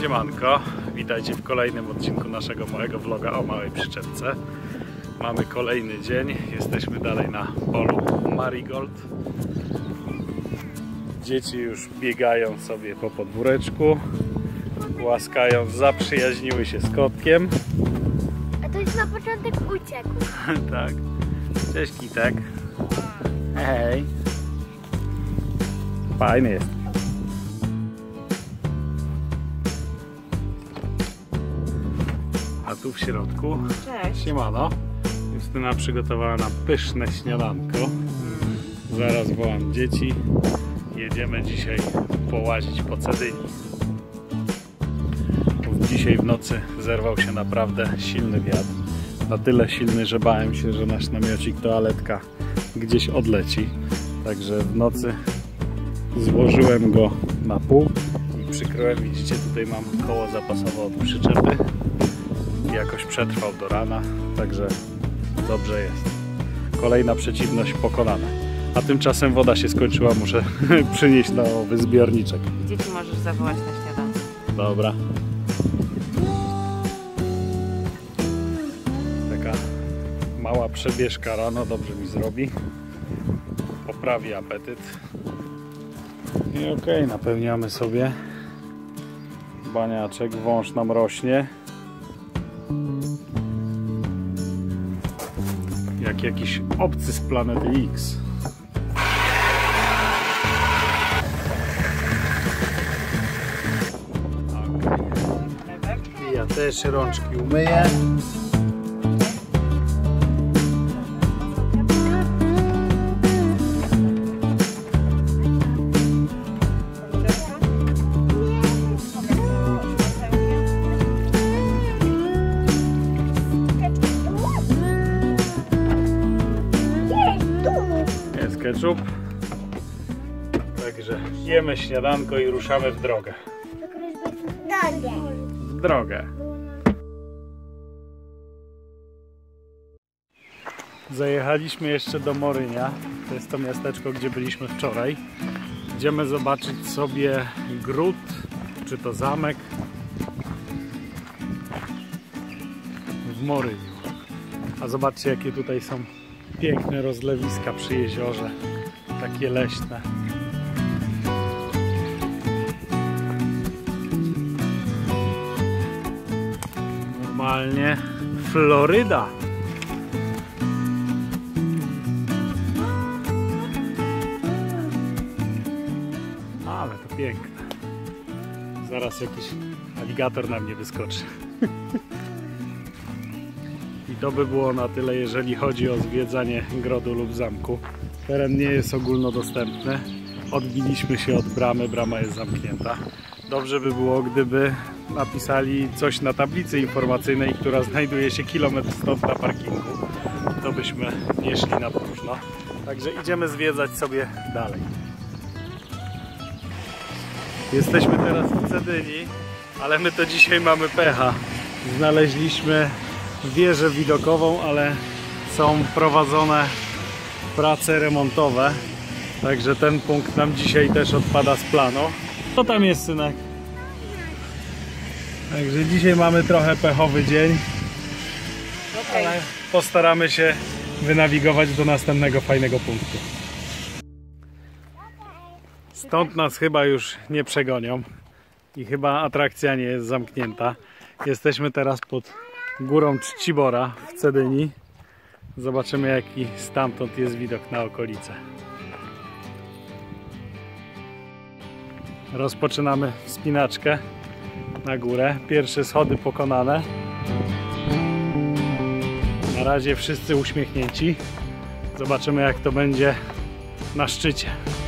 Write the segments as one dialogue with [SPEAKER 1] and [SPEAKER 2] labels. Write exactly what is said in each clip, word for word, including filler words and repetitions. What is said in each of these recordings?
[SPEAKER 1] Siemanko, witajcie w kolejnym odcinku naszego małego vloga o małej przyczepce. Mamy kolejny dzień, jesteśmy dalej na polu Marigold. Dzieci już biegają sobie po podwóreczku, łaskają, zaprzyjaźniły się z kotkiem.
[SPEAKER 2] A to już na początek uciekł.
[SPEAKER 1] Tak. Cześć Kitek. Hej. Fajny jest. A tu w środku,
[SPEAKER 3] cześć.
[SPEAKER 1] Siemano, Justyna przygotowała nam pyszne śniadanko. Zaraz wołam dzieci. Jedziemy dzisiaj połazić po Cedyni. Dzisiaj w nocy zerwał się naprawdę silny wiatr. Na tyle silny, że bałem się, że nasz namiocik, toaletka gdzieś odleci. Także w nocy złożyłem go na pół i przykryłem. Widzicie, tutaj mam koło zapasowe od przyczepy. Jakoś przetrwał do rana, także dobrze jest. Kolejna przeciwność pokonana. A tymczasem woda się skończyła, muszę przynieść nowy zbiorniczek.
[SPEAKER 3] Dzieci możesz zawołać na śniadanie.
[SPEAKER 1] Dobra. Taka mała przebieżka rano dobrze mi zrobi. Poprawi apetyt. I okej, okay, napełniamy sobie baniaczek, wąż nam rośnie. Jak jakiś obcy z planety X. Okay. Ja też rączki umyję. Ketchup. Także jemy śniadanko i ruszamy w drogę. W drogę. Zajechaliśmy jeszcze do Morynia. To jest to miasteczko, gdzie byliśmy wczoraj. Idziemy zobaczyć sobie gród, czy to zamek w Moryniu. A zobaczcie, jakie tutaj są piękne rozlewiska przy jeziorze, takie leśne. Normalnie Floryda. Ale to piękne. Zaraz jakiś aligator na mnie wyskoczy. I to by było na tyle, jeżeli chodzi o zwiedzanie grodu lub zamku. Teren nie jest ogólnodostępny. Odbiliśmy się od bramy, brama jest zamknięta. Dobrze by było, gdyby napisali coś na tablicy informacyjnej, która znajduje się kilometr stąd na parkingu. To byśmy nie szli na próżno. Także idziemy zwiedzać sobie dalej. Jesteśmy teraz w Cedyni, ale my to dzisiaj mamy pecha. Znaleźliśmy wieżę widokową, ale są prowadzone prace remontowe, także ten punkt nam dzisiaj też odpada z planu. Co tam jest, synek? Także dzisiaj mamy trochę pechowy dzień, okay, ale postaramy się wynawigować do następnego fajnego punktu. Stąd nas chyba już nie przegonią i chyba atrakcja nie jest zamknięta. Jesteśmy teraz pod górą Czcibora w Cedyni. Zobaczymy, jaki stamtąd jest widok na okolice. Rozpoczynamy wspinaczkę na górę. Pierwsze schody pokonane. Na razie wszyscy uśmiechnięci. Zobaczymy, jak to będzie na szczycie.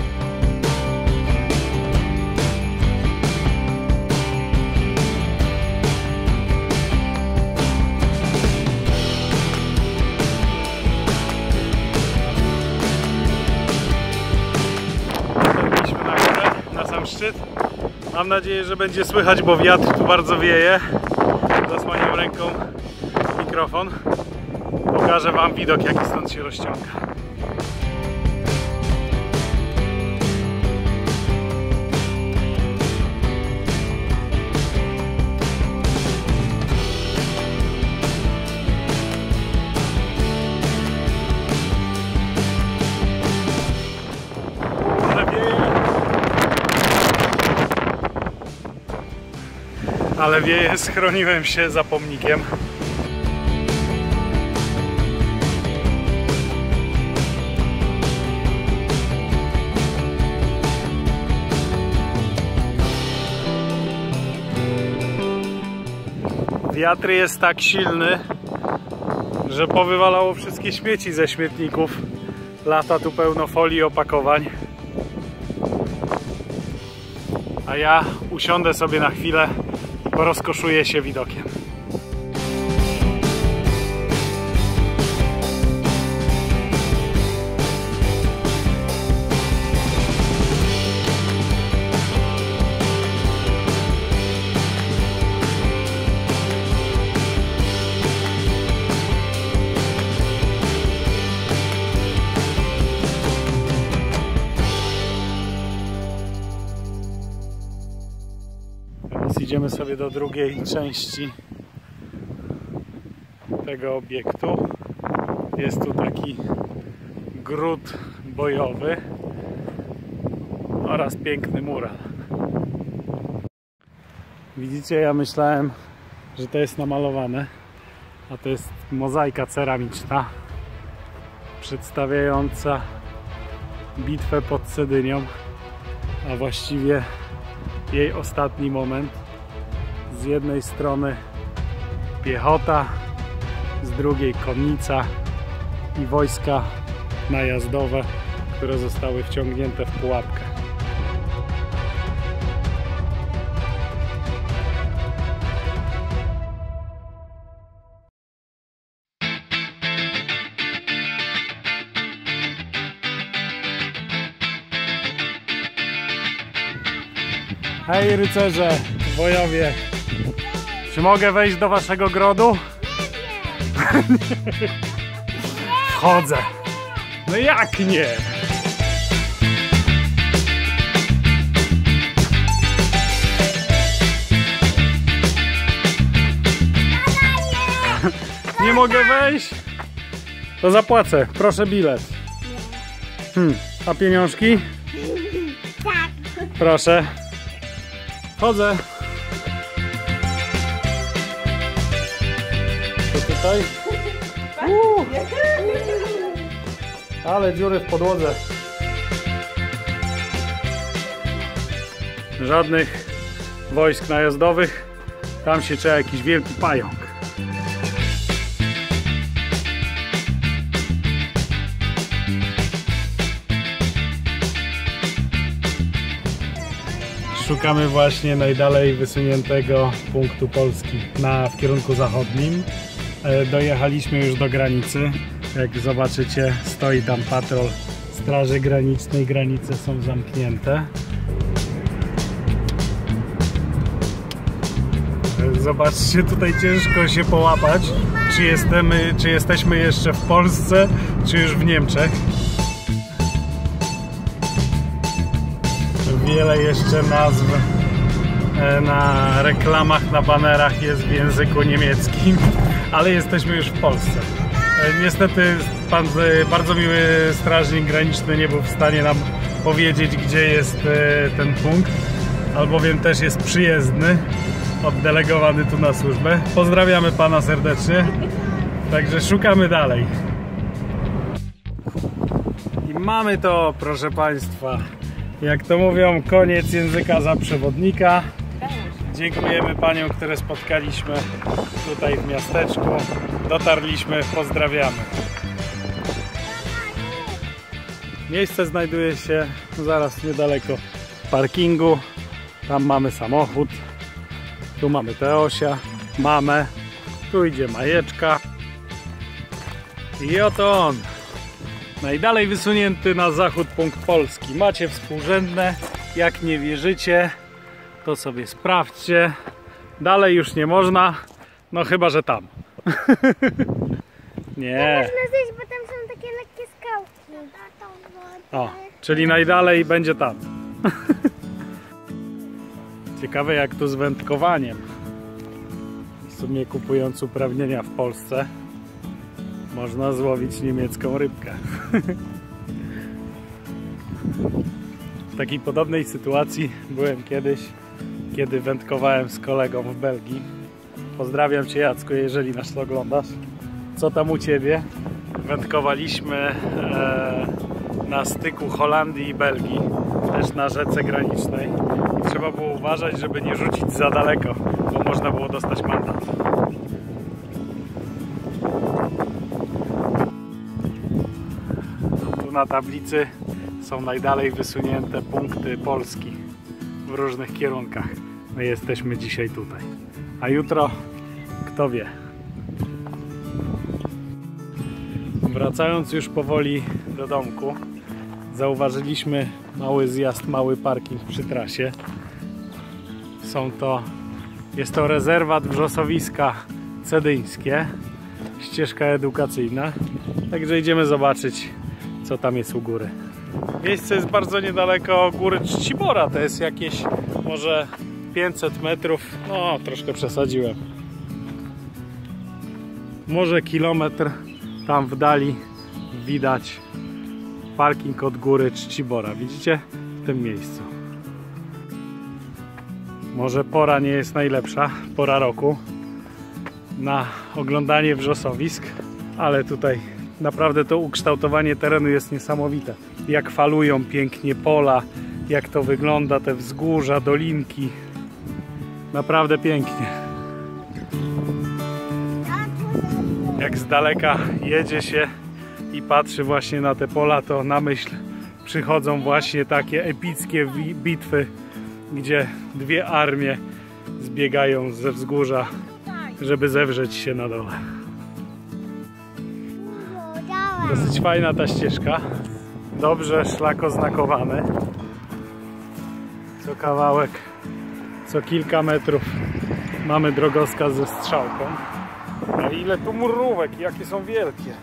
[SPEAKER 1] Szczyt. Mam nadzieję, że będzie słychać, bo wiatr tu bardzo wieje. Zasłaniam ręką mikrofon. Pokażę wam widok, jaki stąd się rozciąga. ale wieje, schroniłem się za pomnikiem. Wiatr jest tak silny, że powywalało wszystkie śmieci ze śmietników. Lata tu pełno folii, opakowań. A ja usiądę sobie na chwilę i porozkoszuję się widokiem. Idziemy sobie do drugiej części tego obiektu. Jest tu taki gród bojowy oraz piękny mural. Widzicie, ja myślałem, że to jest namalowane, a to jest mozaika ceramiczna przedstawiająca bitwę pod Cedynią, a właściwie jej ostatni moment. Z jednej strony piechota, z drugiej konnica i wojska najazdowe, które zostały wciągnięte w pułapkę. Hej rycerze, wojowie! Czy mogę wejść do waszego grodu? Nie. Wchodzę. No jak nie? Nie mogę wejść? To zapłacę. Proszę bilet. Hmm. A pieniążki?
[SPEAKER 2] Tak.
[SPEAKER 1] Proszę. Wchodzę. Tutaj. Uuu. Ale dziury w podłodze. Żadnych wojsk najazdowych. Tam się czeka jakiś wielki pająk. Szukamy właśnie najdalej wysuniętego punktu Polski na, w kierunku zachodnim. Dojechaliśmy już do granicy. Jak zobaczycie, stoi tam patrol Straży Granicznej. Granice są zamknięte. Zobaczcie, tutaj ciężko się połapać, czy, jesteśmy, czy jesteśmy jeszcze w Polsce, czy już w Niemczech. Wiele jeszcze nazw na reklamach, na banerach jest w języku niemieckim, ale jesteśmy już w Polsce. Niestety pan bardzo miły strażnik graniczny nie był w stanie nam powiedzieć, gdzie jest ten punkt, albowiem też jest przyjezdny, oddelegowany tu na służbę. Pozdrawiamy pana serdecznie, także szukamy dalej. I mamy to, proszę państwa. Jak to mówią, koniec języka za przewodnika. Dziękujemy paniom, które spotkaliśmy tutaj w miasteczku. Dotarliśmy, pozdrawiamy. Miejsce znajduje się zaraz niedaleko parkingu. Tam mamy samochód. Tu mamy Teosia, mamę. Tu idzie Majeczka. I oto on. Najdalej wysunięty na zachód punkt Polski. Macie współrzędne. Jak nie wierzycie, to sobie sprawdźcie. Dalej już nie można. No chyba, że tam. Nie.
[SPEAKER 2] Można zejść, bo tam są takie lekkie skałki.
[SPEAKER 1] O, czyli najdalej będzie tam. Ciekawe jak tu z wędkowaniem. W sumie kupując uprawnienia w Polsce można złowić niemiecką rybkę. W takiej podobnej sytuacji byłem kiedyś kiedy wędkowałem z kolegą w Belgii. Pozdrawiam Cię, Jacku, jeżeli nas oglądasz. Co tam u Ciebie? Wędkowaliśmy e, na styku Holandii i Belgii, też na rzece granicznej. I trzeba było uważać, żeby nie rzucić za daleko, bo można było dostać mandat. Tu na tablicy są najdalej wysunięte punkty Polski w różnych kierunkach. My jesteśmy dzisiaj tutaj. A jutro, kto wie. Wracając już powoli do domku, zauważyliśmy mały zjazd, mały parking przy trasie. Są to, jest to rezerwat wrzosowiska cedyńskie, ścieżka edukacyjna. Także idziemy zobaczyć, co tam jest u góry. Miejsce jest bardzo niedaleko góry Czcibora, to jest jakieś może pięćset metrów, no troszkę przesadziłem. Może kilometr tam w dali widać parking od góry Czcibora. Widzicie? W tym miejscu. Może pora nie jest najlepsza, pora roku na oglądanie wrzosowisk, ale tutaj naprawdę to ukształtowanie terenu jest niesamowite. Jak falują pięknie pola, jak to wygląda, te wzgórza, dolinki. Naprawdę pięknie. Jak z daleka jedzie się i patrzy właśnie na te pola, to na myśl przychodzą właśnie takie epickie bitwy, gdzie dwie armie zbiegają ze wzgórza, żeby zewrzeć się na dole. Dosyć fajna ta ścieżka, dobrze szlak oznakowany. Co kawałek, co kilka metrów mamy drogowskaz ze strzałką. A ile tu mrówek, jakie są wielkie.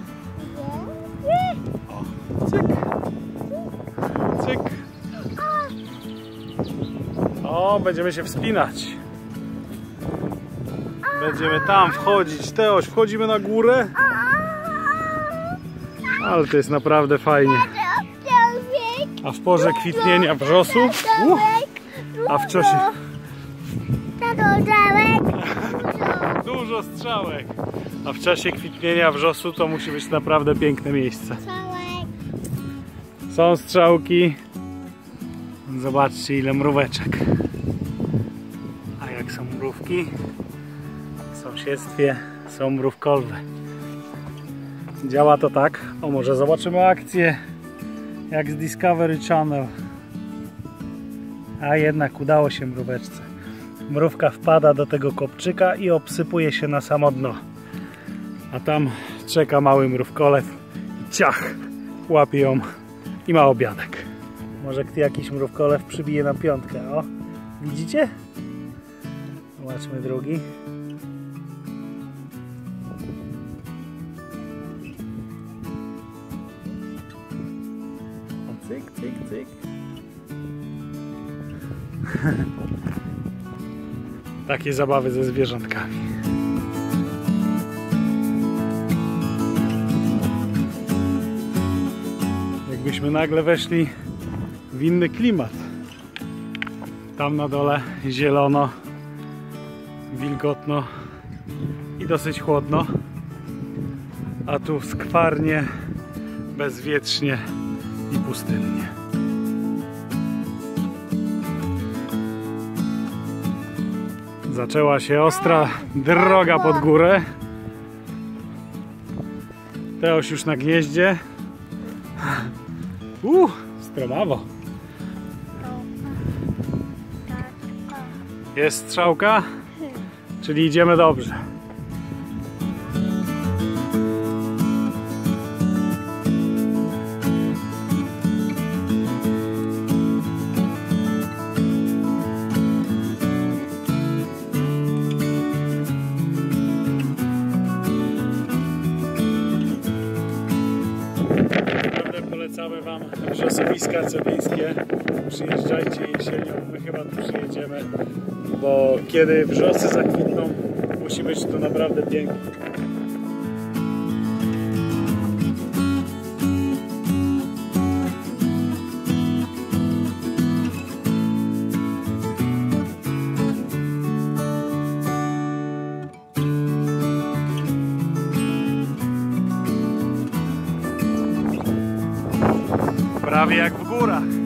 [SPEAKER 1] O, cyk. Cyk. O, będziemy się wspinać. Będziemy tam wchodzić. Teoś, wchodzimy na górę. Ale to jest naprawdę fajnie. A w porze kwitnienia wrzosu, uh, a w czasie dużo strzałek. A w czasie kwitnienia wrzosu to musi być naprawdę piękne miejsce. Są strzałki. Zobaczcie, ile mróweczek. A jak są mrówki? W sąsiedztwie są mrówkolwe. Działa to tak. O, może zobaczymy akcję jak z Discovery Channel. A jednak udało się mróweczce. Mrówka wpada do tego kopczyka i obsypuje się na samo dno. A tam czeka mały mrówkolew. Ciach! Łapie ją i ma obiadek. Może jakiś mrówkolew przybije nam piątkę. O, widzicie? Zobaczmy drugi. O, cyk, cyk, cyk. Takie zabawy ze zwierzątkami. Jakbyśmy nagle weszli w inny klimat. Tam na dole zielono, wilgotno i dosyć chłodno, a tu skwarnie, bezwietrznie i pustynnie. Zaczęła się ostra droga pod górę. Teoś już na gnieździe. Uuu, stromawo. Jest strzałka? Czyli idziemy dobrze. Polecamy Wam wrzosowiska cedyńskie. Przyjeżdżajcie jesienią, my chyba tu przyjedziemy, bo kiedy wrzosy zakwitną, musi być to naprawdę pięknie. Prawie jak w górach.